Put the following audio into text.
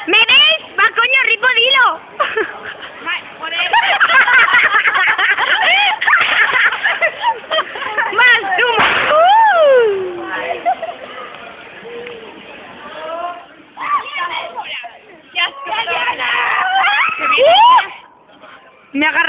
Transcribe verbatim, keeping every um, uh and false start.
¿Me ves? Va, coño, Ripo, dilo. Más, tú. Uh. Me agarra.